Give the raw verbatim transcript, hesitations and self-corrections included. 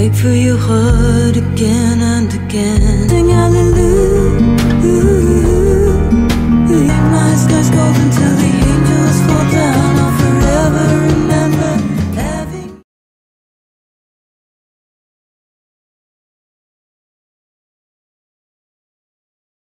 beg for your heart again and again. Sing hallelujah.